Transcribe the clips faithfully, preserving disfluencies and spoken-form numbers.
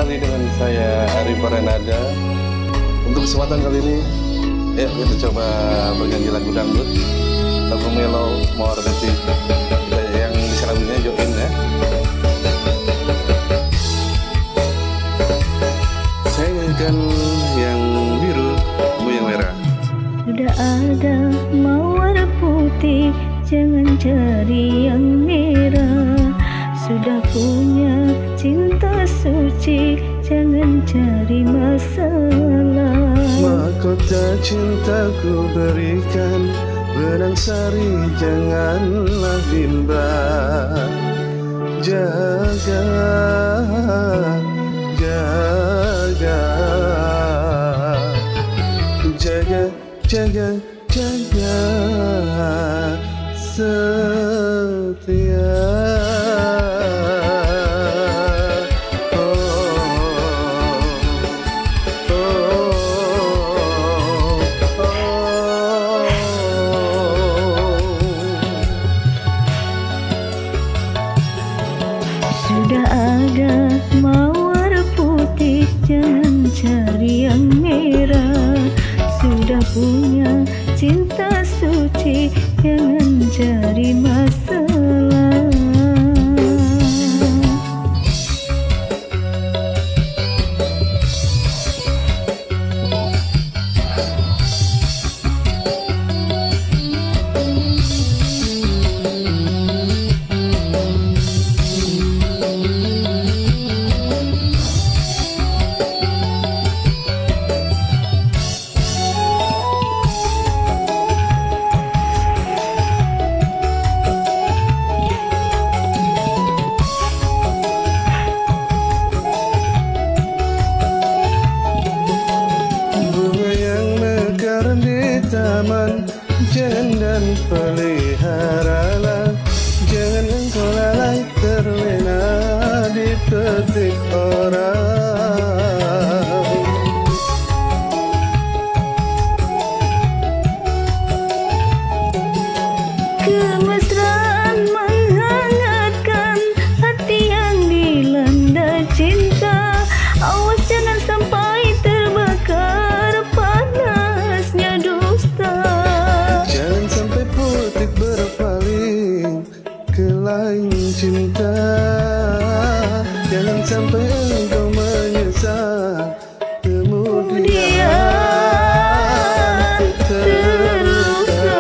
kembali dengan saya Ari Parenada. Untuk kesempatan kali ini, ya kita coba bernyanyi lagu dangdut, lagu melo, mau ganti yang diserangnya join ya. Saya nyanyikan yang biru, kamu yang merah. Sudah ada mawar putih, jangan cari yang merah. Sudah punya cinta suci, jangan cari masalah. Mahkota cintaku berikan, benang sari janganlah bimbang. Jaga, jaga, jaga, jaga, jaga, setia. Sudah ada mawar putih, jangan cari yang merah. Sudah punya cinta suci, jangan cari masalah. Taman, jangan dan peliharalah, jangan engkau lalai terlena dipetik orang. Kemesraan menghangatkan hati yang dilanda cinta. Awas jangan sampai terbakar panasnya dusta. Jangan sampai putik berpaling ke lain cinta. Jangan sampai engkau menyesal kemudian terluka.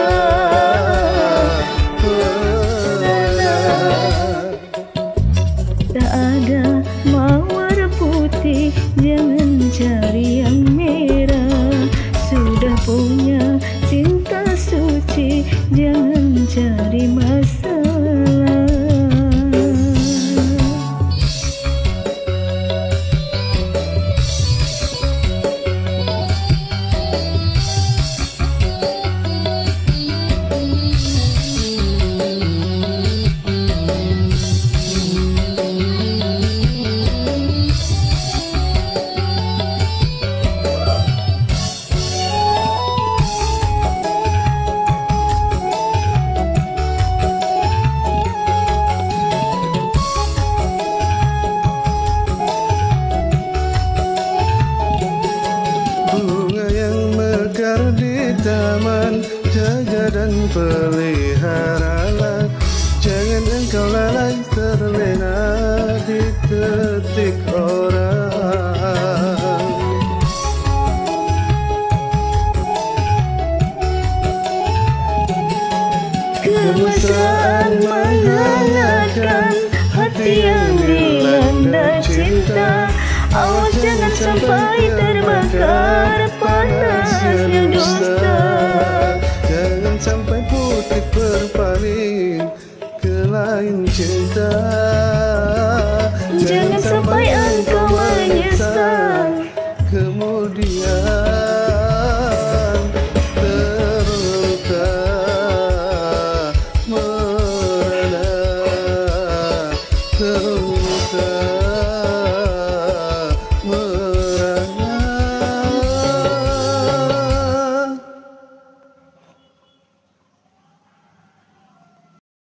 Tak ada mawar putih, jangan cari yang merah. Sudah punya cinta suci, jangan cari masalah. Taman, jaga dan peliharalah, jangan engkau lalai terlena diketik orang. Kemesraan menghangatkan hati yang dilanda cinta. Awas jangan sampai terbakar panasnya dusta. Jangan sampai putik berpaling ke lain cinta. Jangan sampai